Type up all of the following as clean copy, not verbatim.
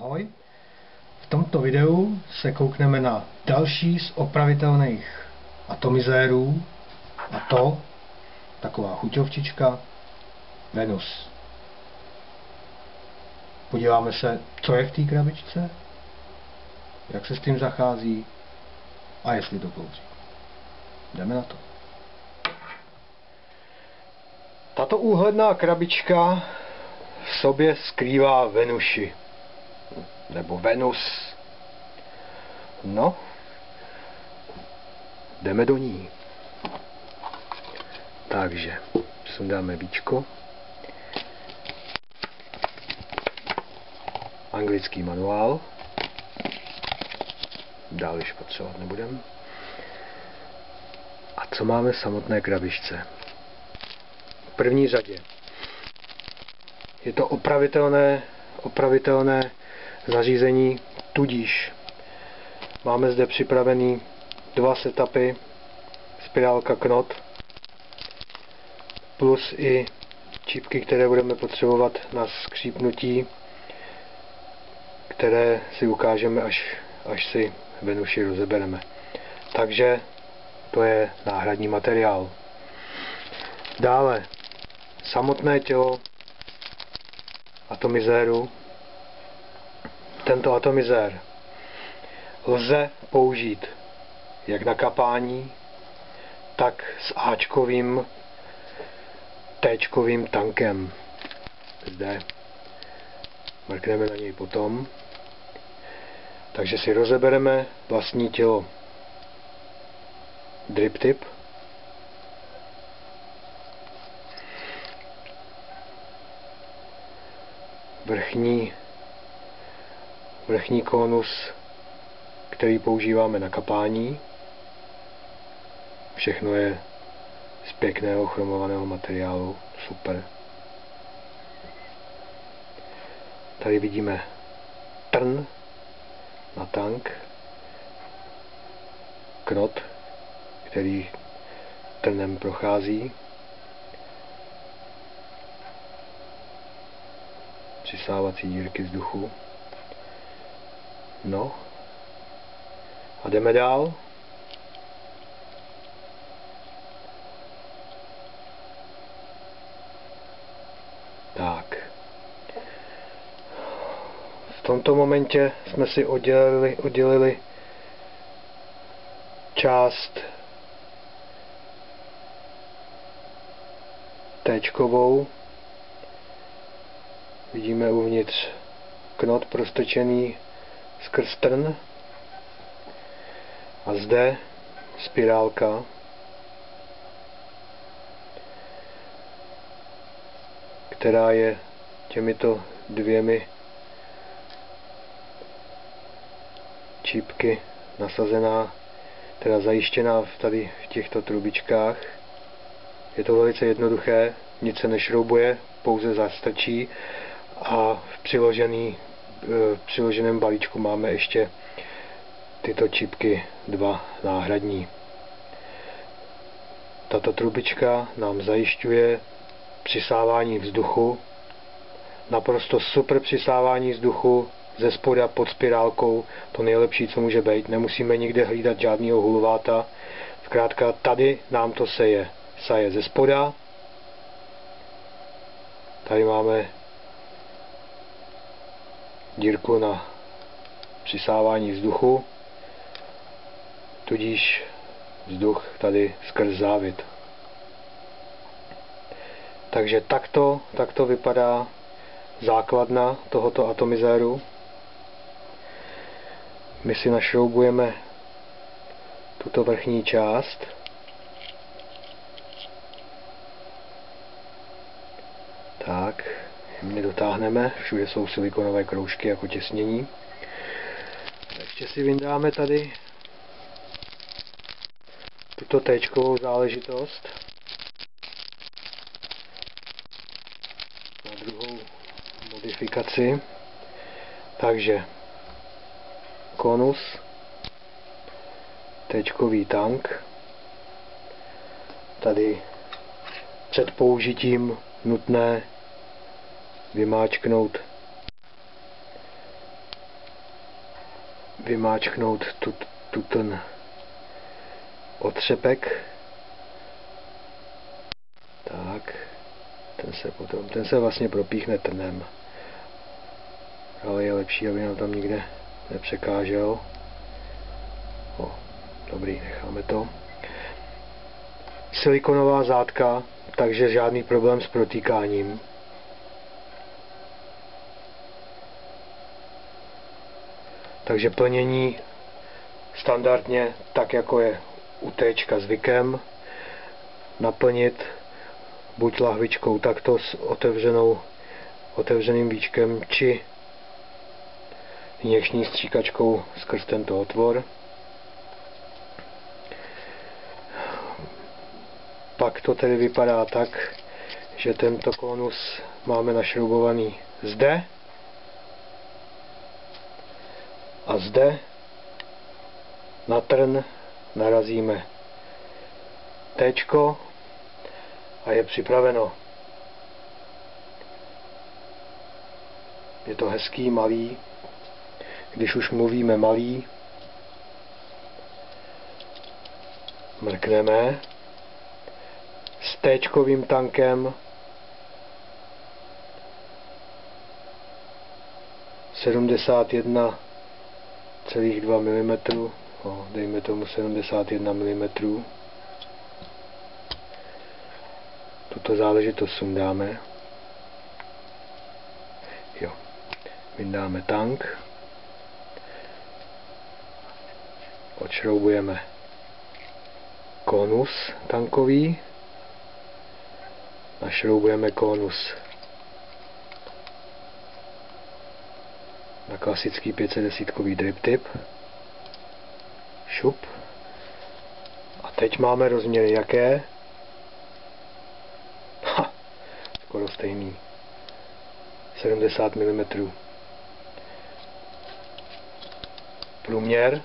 Ahoj, v tomto videu se koukneme na další z opravitelných atomizérů, a to taková chuťovčička Venus. Podíváme se, co je v té krabičce, jak se s tím zachází a jestli to kouří. Jdeme na to. Tato úhledná krabička v sobě skrývá Venuši. Nebo Venus. No, jdeme do ní. Takže sundáme víčko. Anglický manuál. Dál již potřebovat nebudem. A co máme v samotné krabičce? V první řadě je to opravitelné zařízení, tudíž máme zde připravený dva setupy, spirálka knot, plus i čípky, které budeme potřebovat na skřípnutí, které si ukážeme, až si Venuši rozebereme. Takže to je náhradní materiál. Dále samotné tělo atomizéru. Tento atomizér lze použít jak na kapání, tak s Ačkovým, Tčkovým tankem. Zde mrkneme na něj potom. Takže si rozebereme vlastní tělo. Drip tip. Vrchní konus, který používáme na kapání. Všechno je z pěkného chromovaného materiálu. Super. Tady vidíme trn na tank. Knot, který trnem prochází. Přisávací dírky vzduchu. No. A jdeme dál. Tak. V tomto momentě jsme si oddělili část Tčkovou. Vidíme uvnitř knot prostrčený skrz trn. A zde spirálka, která je těmito dvěmi čípky nasazená, teda zajištěná tady v těchto trubičkách. Je to velice jednoduché, nic se nešroubuje, pouze zastrčí a v přiloženém balíčku máme ještě tyto čipky dva náhradní. Tato trubička nám zajišťuje přisávání vzduchu, naprosto super přisávání vzduchu ze spoda pod spirálkou, to nejlepší, co může být. Nemusíme nikde hlídat žádného hulváta. Zkrátka tady nám to saje ze spoda. Tady máme dírku na přisávání vzduchu, tudíž vzduch tady skrz závit. Takže takto vypadá základna tohoto atomizéru. My si našroubujeme tuto vrchní část. Tak, jemně dotáhneme, všude jsou silikonové kroužky jako těsnění. Ještě si vyndáme tady tuto Tčkovou záležitost na druhou modifikaci. Takže konus, Tčkový tank. Tady před použitím nutné vymáčknout vymáčknout ten otřepek. Tak, ten se vlastně propíchne trnem. Ale je lepší, aby nám tam nikde nepřekážel. Dobrý, necháme to. Silikonová zátka, takže žádný problém s protýkáním. Takže plnění standardně, tak jako je u téčka zvykem, naplnit buď lahvičkou takto s otevřeným víčkem, či injekční stříkačkou skrz tento otvor. Pak to tedy vypadá tak, že tento konus máme našroubovaný zde a zde na trn narazíme téčko a je připraveno. Je to hezký, malý. Když už mluvíme malý, mrkneme s téčkovým tankem 71,2 mm, dejme tomu 71 mm. Tuto záležitost sundáme. Jo. Vyndáme tank. Odšroubujeme konus tankový. Našroubujeme konus na klasický 510kový drip tip. Šup. A teď máme rozměry jaké? Skoro stejný. 70 mm. Průměr.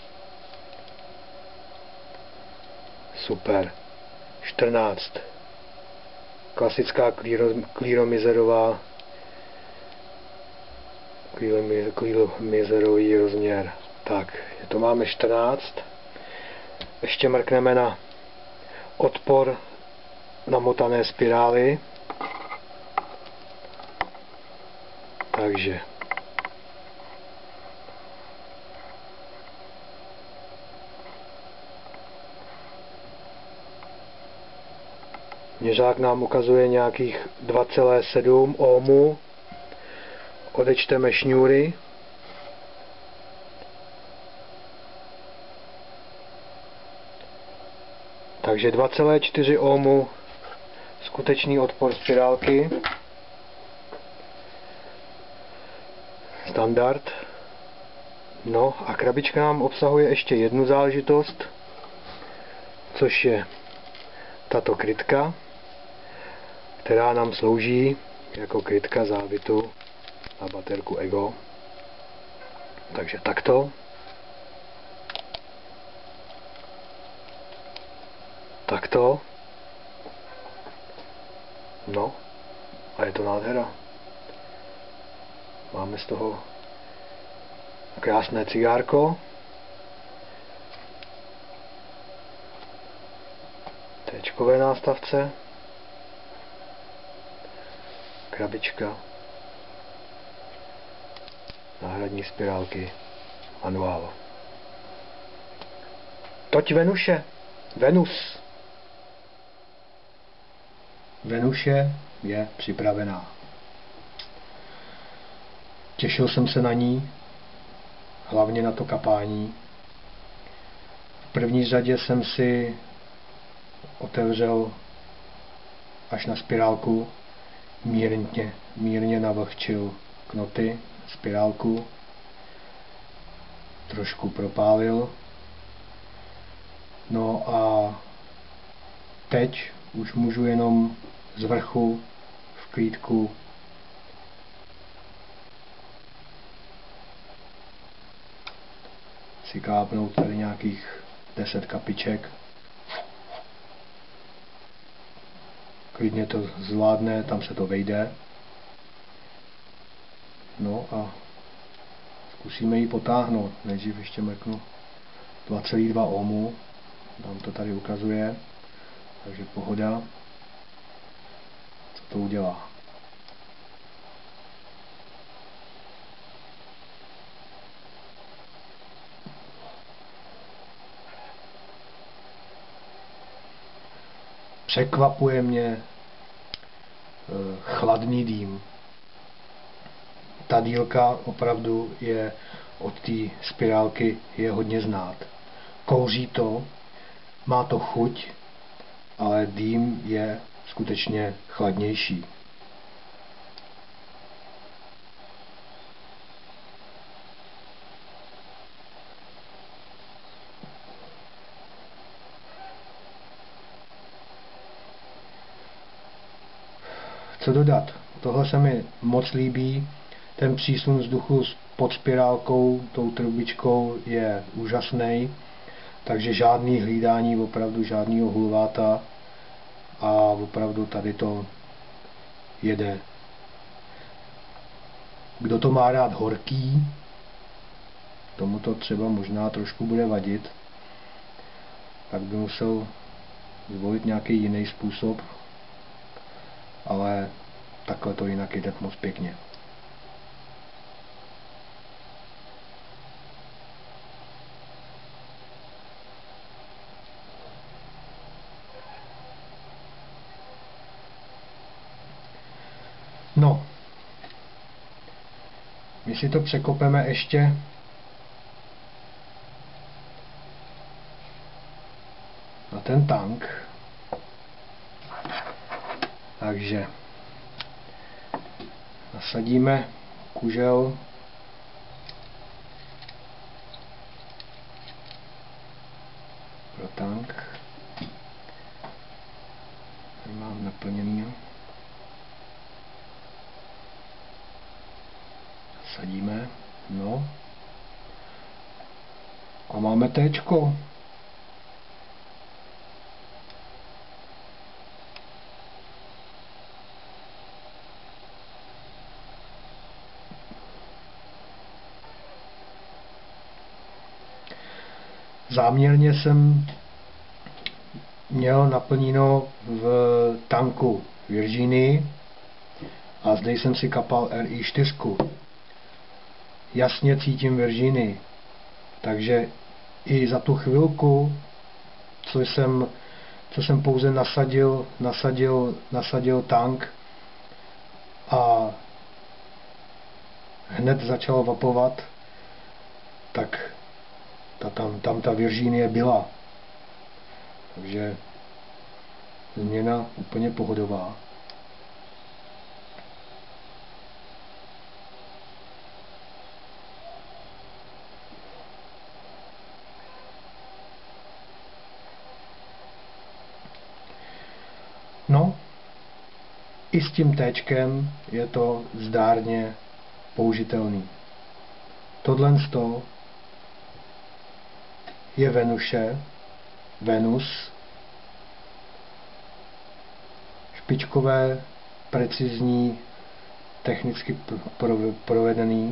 Super. 14. Klasická klíromizerový rozměr. Tak, to máme 14. Ještě mrkneme na odpor namotané spirály. Takže měřák nám ukazuje nějakých 2,7 ohmů. Odečteme šňůry. Takže 2,4 ohmu skutečný odpor spirálky. Standard. No a krabička nám obsahuje ještě jednu záležitost, což je tato krytka, která nám slouží jako krytka závitu na baterku Ego. Takže takto. Takto. No a je to nádhera. Máme z toho krásné cigárko. Téčkové nástavce. Krabička. Náhradní spirálky. Manuál. Toť Venuše. Venus. Venuše je připravená. Těšil jsem se na ní, hlavně na to kapání. V první řadě jsem si otevřel až na spirálku, mírně navlhčil knoty, spirálku, trošku propálil. No a teď už můžu jenom z vrchu v klídku si kápnout tady nějakých 10 kapiček. Klidně to zvládne, tam se to vejde. No a Zkusíme ji potáhnout. Nejdřív ještě mrknu 2,2 ohmu. Nám to tady ukazuje. Takže pohoda. Co to udělá? Překvapuje mě chladný dým. Ta dílka opravdu je od té spirálky je hodně znát. Kouří to, má to chuť, ale dým je skutečně chladnější. Co dodat? Tohle se mi moc líbí. Ten přísun vzduchu pod spirálkou, tou trubičkou je úžasný. Takže žádný hlídání, opravdu žádného hulváta. A opravdu tady to jede. Kdo to má rád horký, tomu to třeba možná trošku bude vadit, tak by musel zvolit nějaký jiný způsob, ale takhle to jinak jde moc pěkně. No, my si to překopeme ještě na ten tank. Takže nasadíme kužel pro tank. Tady mám naplněný. Nasadíme. No. A máme téčko. Záměrně jsem měl naplněno v tanku Virginii a zde jsem si kapal RI4. Jasně cítím Virginii, takže i za tu chvilku, co jsem pouze nasadil tank a hned začal vapovat, tak tam ta Virginie byla. Takže změna úplně pohodová. No, i s tím téčkem je to zdárně použitelný. Tohle je Venus, špičkové, precizní, technicky provedený.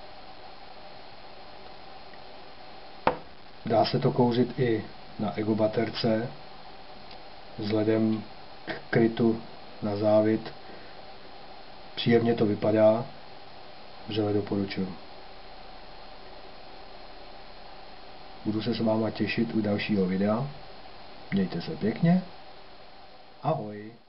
Dá se to kouřit i na ego baterce, vzhledem k krytu na závit. Příjemně to vypadá, vřele doporučuji. Budu se s váma těšit u dalšího videa. Mějte se pěkně. Ahoj.